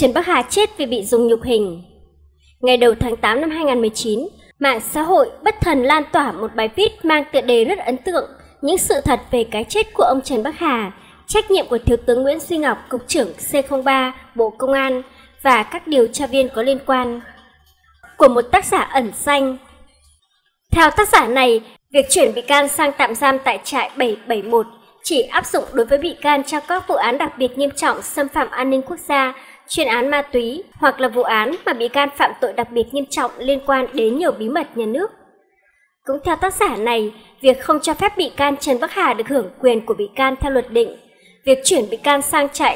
Trần Bắc Hà chết vì bị dùng nhục hình. Ngày đầu tháng 8 năm 2019, mạng xã hội bất thần lan tỏa một bài viết mang tựa đề rất ấn tượng, những sự thật về cái chết của ông Trần Bắc Hà, trách nhiệm của Thiếu tướng Nguyễn Duy Ngọc, Cục trưởng C03, Bộ Công an và các điều tra viên có liên quan. Của một tác giả ẩn danh. Theo tác giả này, việc chuyển bị can sang tạm giam tại trại 771 chỉ áp dụng đối với bị can trong các vụ án đặc biệt nghiêm trọng xâm phạm an ninh quốc gia, chuyên án ma túy hoặc là vụ án mà bị can phạm tội đặc biệt nghiêm trọng liên quan đến nhiều bí mật nhà nước. Cũng theo tác giả này, việc không cho phép bị can Trần Bắc Hà được hưởng quyền của bị can theo luật định, việc chuyển bị can sang trại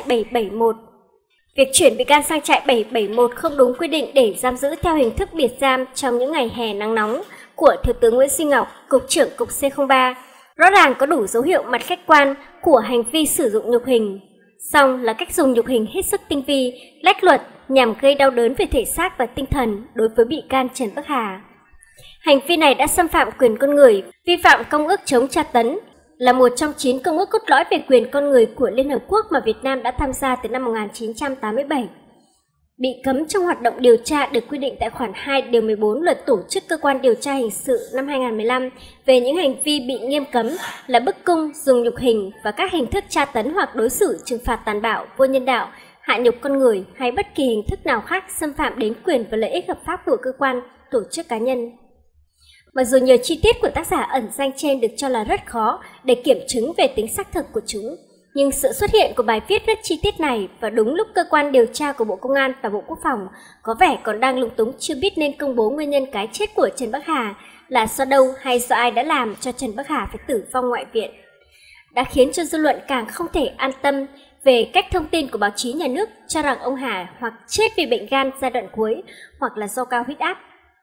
771 không đúng quy định để giam giữ theo hình thức biệt giam trong những ngày hè nắng nóng của Thiếu tướng Nguyễn Duy Ngọc, Cục trưởng Cục C03, rõ ràng có đủ dấu hiệu mặt khách quan của hành vi sử dụng nhục hình. Song là cách dùng nhục hình hết sức tinh vi, lách luật nhằm gây đau đớn về thể xác và tinh thần đối với bị can Trần Bắc Hà. Hành vi này đã xâm phạm quyền con người, vi phạm Công ước chống tra tấn, là một trong 9 công ước cốt lõi về quyền con người của Liên Hợp Quốc mà Việt Nam đã tham gia từ năm 1987. Bị cấm trong hoạt động điều tra được quy định tại khoản 2 điều 14 Luật Tổ chức Cơ quan Điều tra Hình sự năm 2015 về những hành vi bị nghiêm cấm là bức cung, dùng nhục hình và các hình thức tra tấn hoặc đối xử trừng phạt tàn bạo, vô nhân đạo, hạ nhục con người hay bất kỳ hình thức nào khác xâm phạm đến quyền và lợi ích hợp pháp của cơ quan, tổ chức cá nhân. Mặc dù nhiều chi tiết của tác giả ẩn danh trên được cho là rất khó để kiểm chứng về tính xác thực của chúng, nhưng sự xuất hiện của bài viết rất chi tiết này và đúng lúc cơ quan điều tra của Bộ Công an và Bộ Quốc phòng có vẻ còn đang lúng túng chưa biết nên công bố nguyên nhân cái chết của Trần Bắc Hà là do đâu hay do ai đã làm cho Trần Bắc Hà phải tử vong ngoại viện, đã khiến cho dư luận càng không thể an tâm về cách thông tin của báo chí nhà nước cho rằng ông Hà hoặc chết vì bệnh gan giai đoạn cuối hoặc là do cao huyết áp.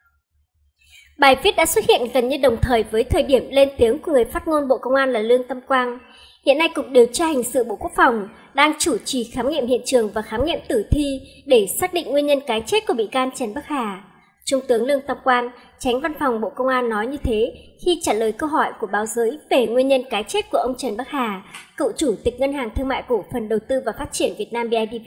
Bài viết đã xuất hiện gần như đồng thời với thời điểm lên tiếng của người phát ngôn Bộ Công an là Lương Tâm Quang. Hiện nay Cục Điều tra Hình sự Bộ Quốc phòng đang chủ trì khám nghiệm hiện trường và khám nghiệm tử thi để xác định nguyên nhân cái chết của bị can Trần Bắc Hà. Trung tướng Lương Tâm Quang, Chánh Văn phòng Bộ Công an nói như thế khi trả lời câu hỏi của báo giới về nguyên nhân cái chết của ông Trần Bắc Hà, cựu Chủ tịch Ngân hàng Thương mại Cổ phần Đầu tư và Phát triển Việt Nam BIDV.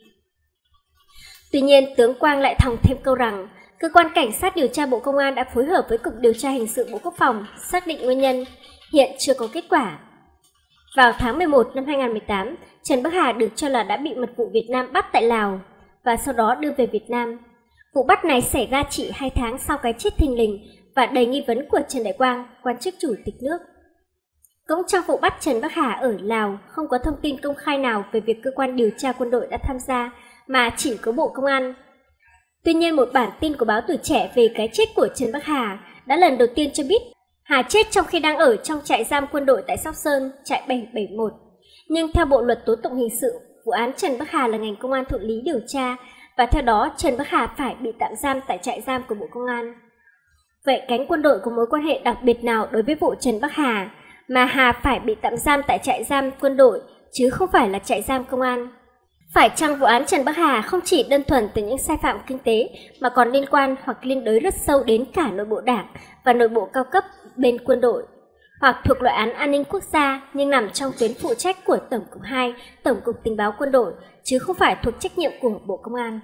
Tuy nhiên, tướng Quang lại thòng thêm câu rằng Cơ quan Cảnh sát điều tra Bộ Công an đã phối hợp với Cục Điều tra Hình sự Bộ Quốc phòng xác định nguyên nhân, hiện chưa có kết quả. Vào tháng 11 năm 2018, Trần Bắc Hà được cho là đã bị mật vụ Việt Nam bắt tại Lào và sau đó đưa về Việt Nam. Vụ bắt này xảy ra chỉ 2 tháng sau cái chết thình lình và đầy nghi vấn của Trần Đại Quang, quan chức Chủ tịch nước. Cũng trong vụ bắt Trần Bắc Hà ở Lào, không có thông tin công khai nào về việc cơ quan điều tra quân đội đã tham gia, mà chỉ có Bộ Công an. Tuy nhiên, một bản tin của báo Tuổi Trẻ về cái chết của Trần Bắc Hà đã lần đầu tiên cho biết Hà chết trong khi đang ở trong trại giam quân đội tại Sóc Sơn, trại 771. Nhưng theo Bộ Luật Tố tụng Hình sự, vụ án Trần Bắc Hà là ngành công an thụ lý điều tra, và theo đó Trần Bắc Hà phải bị tạm giam tại trại giam của Bộ Công an. Vậy cánh quân đội có mối quan hệ đặc biệt nào đối với vụ Trần Bắc Hà mà Hà phải bị tạm giam tại trại giam quân đội chứ không phải là trại giam công an? Phải chăng vụ án Trần Bắc Hà không chỉ đơn thuần từ những sai phạm kinh tế mà còn liên quan hoặc liên đới rất sâu đến cả nội bộ đảng và nội bộ cao cấp bên quân đội, hoặc thuộc loại án an ninh quốc gia nhưng nằm trong tuyến phụ trách của Tổng cục 2, Tổng cục Tình báo Quân đội, chứ không phải thuộc trách nhiệm của Bộ Công an.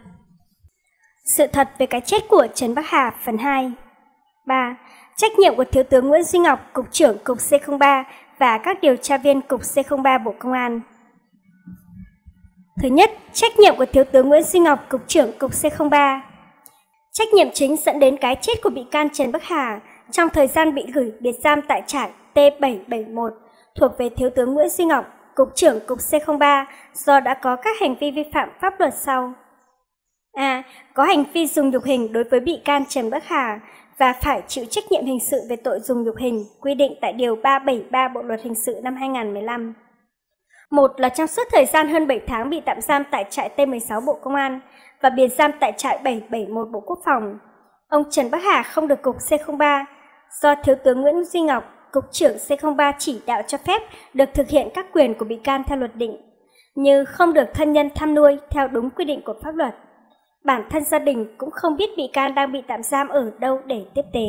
Sự thật về cái chết của Trần Bắc Hà phần 2. 3. Trách nhiệm của Thiếu tướng Nguyễn Duy Ngọc, Cục trưởng Cục C03 và các điều tra viên Cục C03 Bộ Công an. Thứ nhất, trách nhiệm của Thiếu tướng Nguyễn Duy Ngọc, Cục trưởng Cục C03. Trách nhiệm chính dẫn đến cái chết của bị can Trần Bắc Hà trong thời gian bị gửi biệt giam tại trại T771 thuộc về Thiếu tướng Nguyễn Duy Ngọc, Cục trưởng Cục C03 do đã có các hành vi vi phạm pháp luật sau. A. Có hành vi dùng nhục hình đối với bị can Trần Bắc Hà và phải chịu trách nhiệm hình sự về tội dùng nhục hình quy định tại Điều 373 Bộ Luật Hình sự năm 2015. Một là trong suốt thời gian hơn 7 tháng bị tạm giam tại trại T16 Bộ Công an và biệt giam tại trại 771 Bộ Quốc phòng, ông Trần Bắc Hà không được Cục C03 do Thiếu tướng Nguyễn Duy Ngọc, Cục trưởng C03 chỉ đạo cho phép được thực hiện các quyền của bị can theo luật định, như không được thân nhân thăm nuôi theo đúng quy định của pháp luật. Bản thân gia đình cũng không biết bị can đang bị tạm giam ở đâu để tiếp tế.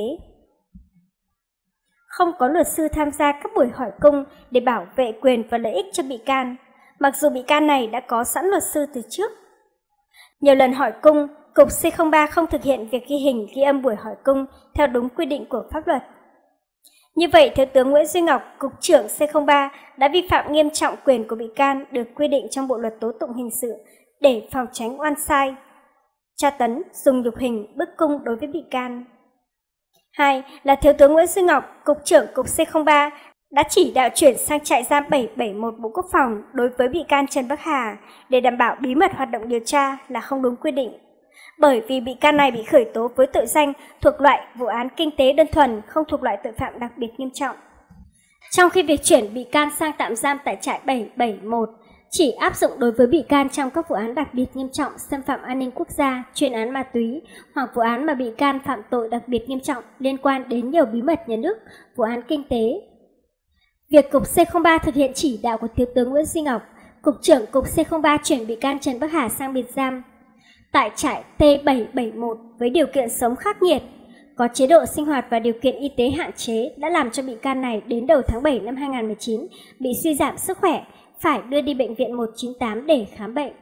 Không có luật sư tham gia các buổi hỏi cung để bảo vệ quyền và lợi ích cho bị can, mặc dù bị can này đã có sẵn luật sư từ trước. Nhiều lần hỏi cung, Cục C03 không thực hiện việc ghi hình ghi âm buổi hỏi cung theo đúng quy định của pháp luật. Như vậy, Thiếu tướng Nguyễn Duy Ngọc, Cục trưởng C03 đã vi phạm nghiêm trọng quyền của bị can được quy định trong Bộ luật tố tụng hình sự để phòng tránh oan sai, tra tấn, dùng nhục hình, bức cung đối với bị can. 2. Là Thiếu tướng Nguyễn Duy Ngọc, Cục trưởng Cục C03 đã chỉ đạo chuyển sang trại giam 771 Bộ Quốc phòng đối với bị can Trần Bắc Hà để đảm bảo bí mật hoạt động điều tra là không đúng quy định. Bởi vì bị can này bị khởi tố với tội danh thuộc loại vụ án kinh tế đơn thuần, không thuộc loại tội phạm đặc biệt nghiêm trọng. Trong khi việc chuyển bị can sang tạm giam tại trại 771 chỉ áp dụng đối với bị can trong các vụ án đặc biệt nghiêm trọng xâm phạm an ninh quốc gia, chuyên án ma túy hoặc vụ án mà bị can phạm tội đặc biệt nghiêm trọng liên quan đến nhiều bí mật nhà nước, vụ án kinh tế. Việc Cục C03 thực hiện chỉ đạo của Thiếu tướng Nguyễn Duy Ngọc, Cục trưởng Cục C03 chuyển bị can Trần Bắc Hà sang biệt giam tại trại T771 với điều kiện sống khắc nghiệt, có chế độ sinh hoạt và điều kiện y tế hạn chế đã làm cho bị can này đến đầu tháng 7 năm 2019 bị suy giảm sức khỏe, phải đưa đi bệnh viện 198 để khám bệnh.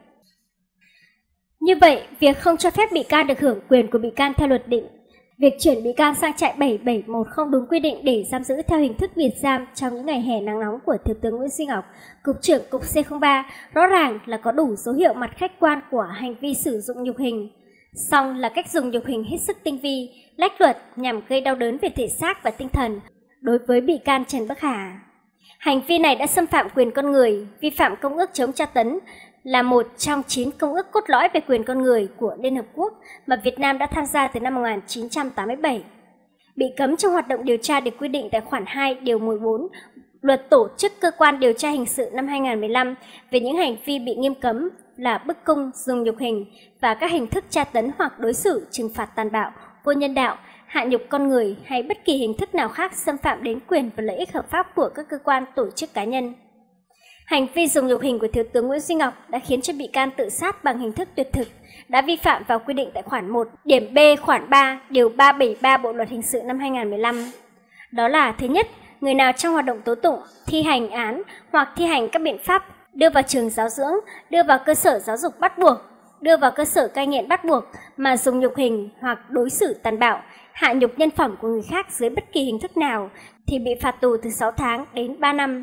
Như vậy, việc không cho phép bị can được hưởng quyền của bị can theo luật định, việc chuyển bị can sang trại 771 không đúng quy định để giam giữ theo hình thức biệt giam trong những ngày hè nắng nóng của Thiếu tướng Nguyễn Duy Ngọc, Cục trưởng Cục C03 rõ ràng là có đủ dấu hiệu mặt khách quan của hành vi sử dụng nhục hình. Song là cách dùng nhục hình hết sức tinh vi, lách luật nhằm gây đau đớn về thể xác và tinh thần đối với bị can Trần Bắc Hà. Hành vi này đã xâm phạm quyền con người, vi phạm Công ước chống tra tấn, là một trong 9 công ước cốt lõi về quyền con người của Liên Hợp Quốc mà Việt Nam đã tham gia từ năm 1987. Bị cấm trong hoạt động điều tra được quy định tại khoản 2 điều 14 Luật Tổ chức Cơ quan Điều tra Hình sự năm 2015 về những hành vi bị nghiêm cấm là bức cung, dùng nhục hình và các hình thức tra tấn hoặc đối xử trừng phạt tàn bạo, vô nhân đạo, hạ nhục con người hay bất kỳ hình thức nào khác xâm phạm đến quyền và lợi ích hợp pháp của các cơ quan, tổ chức, cá nhân. Hành vi dùng nhục hình của Thiếu tướng Nguyễn Duy Ngọc đã khiến cho bị can tự sát bằng hình thức tuyệt thực, đã vi phạm vào quy định tại khoản 1, điểm B khoản 3, điều 373 Bộ luật hình sự năm 2015. Đó là: thứ nhất, người nào trong hoạt động tố tụng, thi hành án hoặc thi hành các biện pháp đưa vào trường giáo dưỡng, đưa vào cơ sở giáo dục bắt buộc, đưa vào cơ sở cai nghiện bắt buộc mà dùng nhục hình hoặc đối xử tàn bạo, hạ nhục nhân phẩm của người khác dưới bất kỳ hình thức nào thì bị phạt tù từ 6 tháng đến 3 năm.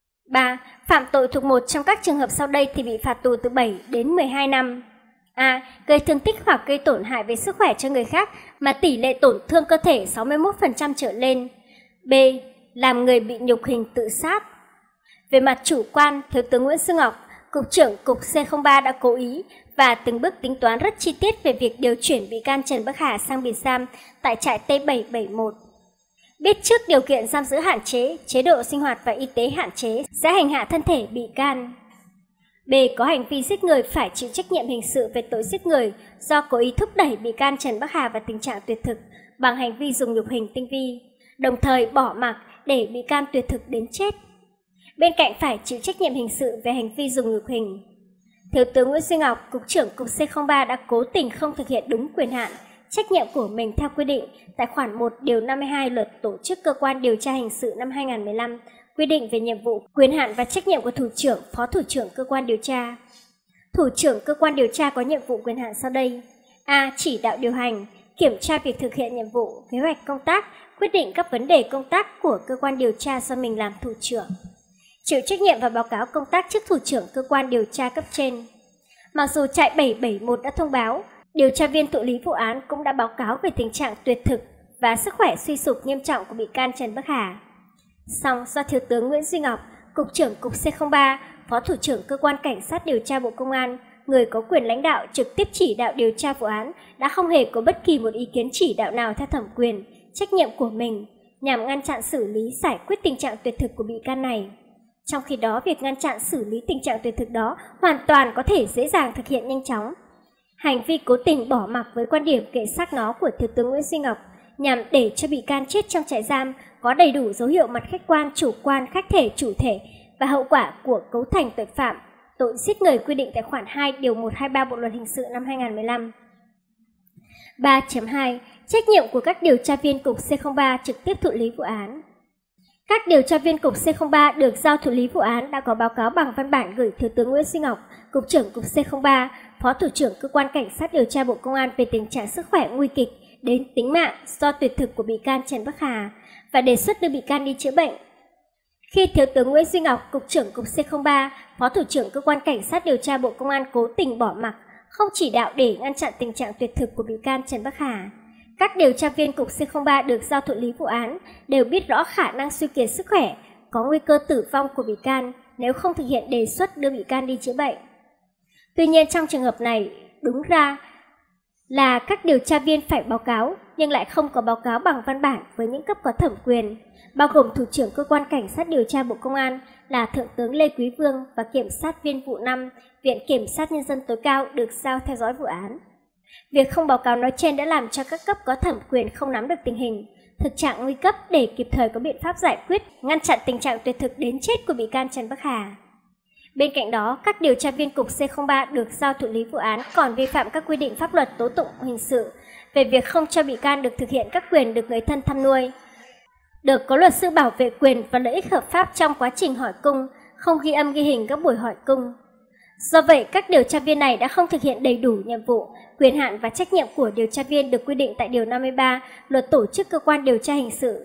3. Phạm tội thuộc một trong các trường hợp sau đây thì bị phạt tù từ 7 đến 12 năm. A. Gây thương tích hoặc gây tổn hại về sức khỏe cho người khác mà tỷ lệ tổn thương cơ thể 61% trở lên. B. Làm người bị nhục hình tự sát. Về mặt chủ quan, Thiếu tướng Nguyễn Duy Ngọc, Cục trưởng Cục C03 đã cố ý và từng bước tính toán rất chi tiết về việc điều chuyển bị can Trần Bắc Hà sang biệt giam tại trại T771. Biết trước điều kiện giam giữ hạn chế, chế độ sinh hoạt và y tế hạn chế sẽ hành hạ thân thể bị can. B. Có hành vi giết người phải chịu trách nhiệm hình sự về tội giết người do cố ý thúc đẩy bị can Trần Bắc Hà vào tình trạng tuyệt thực bằng hành vi dùng nhục hình tinh vi, đồng thời bỏ mặc để bị can tuyệt thực đến chết. Bên cạnh phải chịu trách nhiệm hình sự về hành vi dùng nhục hình, Thiếu tướng Nguyễn Duy Ngọc, Cục trưởng Cục C03 đã cố tình không thực hiện đúng quyền hạn, trách nhiệm của mình theo quy định tại khoản 1 điều 52 Luật Tổ chức Cơ quan Điều tra Hình sự năm 2015, quy định về nhiệm vụ, quyền hạn và trách nhiệm của thủ trưởng, phó thủ trưởng cơ quan điều tra. Thủ trưởng cơ quan điều tra có nhiệm vụ quyền hạn sau đây: A. Chỉ đạo điều hành, kiểm tra việc thực hiện nhiệm vụ, kế hoạch công tác, quyết định các vấn đề công tác của cơ quan điều tra do mình làm thủ trưởng. Chịu trách nhiệm và báo cáo công tác trước thủ trưởng cơ quan điều tra cấp trên. Mặc dù trại 771 đã thông báo, điều tra viên thụ lý vụ án cũng đã báo cáo về tình trạng tuyệt thực và sức khỏe suy sụp nghiêm trọng của bị can Trần Bắc Hà. Song do Thiếu tướng Nguyễn Duy Ngọc, Cục trưởng Cục C03, Phó Thủ trưởng Cơ quan Cảnh sát điều tra Bộ Công an, người có quyền lãnh đạo trực tiếp chỉ đạo điều tra vụ án, đã không hề có bất kỳ một ý kiến chỉ đạo nào theo thẩm quyền, trách nhiệm của mình nhằm ngăn chặn xử lý giải quyết tình trạng tuyệt thực của bị can này. Trong khi đó, việc ngăn chặn xử lý tình trạng tuyệt thực đó hoàn toàn có thể dễ dàng thực hiện nhanh chóng. Hành vi cố tình bỏ mặc với quan điểm kệ xác nó của Thiếu tướng Nguyễn Duy Ngọc nhằm để cho bị can chết trong trại giam có đầy đủ dấu hiệu mặt khách quan, chủ quan, khách thể, chủ thể và hậu quả của cấu thành tội phạm, tội giết người quy định tại khoản 2 điều 123 Bộ luật hình sự năm 2015. 3.2. Trách nhiệm của các điều tra viên Cục C03 trực tiếp thụ lý vụ án. Các điều tra viên Cục C03 được giao thụ lý vụ án đã có báo cáo bằng văn bản gửi Thiếu tướng Nguyễn Duy Ngọc, Cục trưởng Cục C03, Phó Thủ trưởng Cơ quan Cảnh sát điều tra Bộ Công an về tình trạng sức khỏe nguy kịch đến tính mạng do tuyệt thực của bị can Trần Bắc Hà và đề xuất đưa bị can đi chữa bệnh. Khi Thiếu tướng Nguyễn Duy Ngọc, Cục trưởng Cục C03, Phó Thủ trưởng Cơ quan Cảnh sát điều tra Bộ Công an cố tình bỏ mặc, không chỉ đạo để ngăn chặn tình trạng tuyệt thực của bị can Trần Bắc Hà, các điều tra viên Cục C03 được giao thụ lý vụ án đều biết rõ khả năng suy kiệt sức khỏe, có nguy cơ tử vong của bị can nếu không thực hiện đề xuất đưa bị can đi chữa bệnh. Tuy nhiên trong trường hợp này, đúng ra là các điều tra viên phải báo cáo nhưng lại không có báo cáo bằng văn bản với những cấp có thẩm quyền, bao gồm Thủ trưởng Cơ quan Cảnh sát điều tra Bộ Công an là Thượng tướng Lê Quý Vương và Kiểm sát viên vụ 5, Viện Kiểm sát Nhân dân tối cao được giao theo dõi vụ án. Việc không báo cáo nói trên đã làm cho các cấp có thẩm quyền không nắm được tình hình, thực trạng nguy cấp để kịp thời có biện pháp giải quyết, ngăn chặn tình trạng tuyệt thực đến chết của bị can Trần Bắc Hà. Bên cạnh đó, các điều tra viên Cục C03 được giao thụ lý vụ án còn vi phạm các quy định pháp luật tố tụng hình sự về việc không cho bị can được thực hiện các quyền được người thân thăm nuôi, được có luật sư bảo vệ quyền và lợi ích hợp pháp trong quá trình hỏi cung, không ghi âm ghi hình các buổi hỏi cung. Do vậy, các điều tra viên này đã không thực hiện đầy đủ nhiệm vụ, quyền hạn và trách nhiệm của điều tra viên được quy định tại Điều 53 Luật Tổ chức Cơ quan Điều tra Hình sự.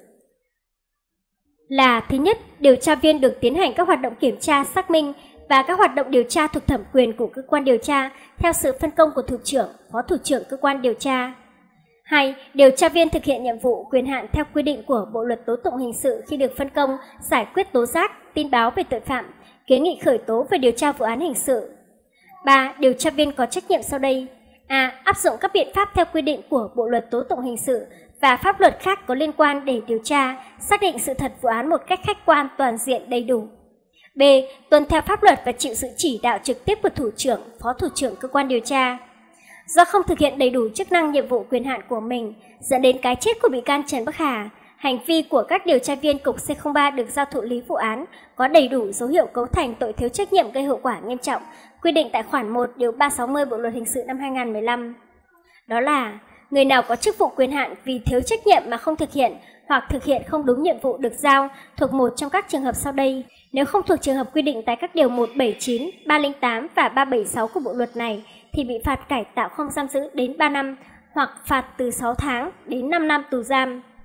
Là thứ nhất, điều tra viên được tiến hành các hoạt động kiểm tra, xác minh và các hoạt động điều tra thuộc thẩm quyền của cơ quan điều tra theo sự phân công của Thủ trưởng, Phó Thủ trưởng Cơ quan điều tra. 2. Điều tra viên thực hiện nhiệm vụ quyền hạn theo quy định của Bộ Luật Tố tụng Hình sự khi được phân công giải quyết tố giác, tin báo về tội phạm, kiến nghị khởi tố về điều tra vụ án hình sự. 3. Điều tra viên có trách nhiệm sau đây: A. Áp dụng các biện pháp theo quy định của Bộ Luật Tố tụng Hình sự và pháp luật khác có liên quan để điều tra, xác định sự thật vụ án một cách khách quan, toàn diện, đầy đủ. B. Tuân theo pháp luật và chịu sự chỉ đạo trực tiếp của Thủ trưởng, Phó Thủ trưởng Cơ quan điều tra. Do không thực hiện đầy đủ chức năng nhiệm vụ quyền hạn của mình, dẫn đến cái chết của bị can Trần Bắc Hà, hành vi của các điều tra viên Cục C03 được giao thụ lý vụ án có đầy đủ dấu hiệu cấu thành tội thiếu trách nhiệm gây hậu quả nghiêm trọng, quy định tại khoản 1 điều 360 Bộ Luật Hình sự năm 2015. Đó là người nào có chức vụ quyền hạn vì thiếu trách nhiệm mà không thực hiện hoặc thực hiện không đúng nhiệm vụ được giao thuộc một trong các trường hợp sau đây. Nếu không thuộc trường hợp quy định tại các điều 179, 308 và 376 của bộ luật này thì bị phạt cải tạo không giam giữ đến 3 năm hoặc phạt từ 6 tháng đến 5 năm tù giam.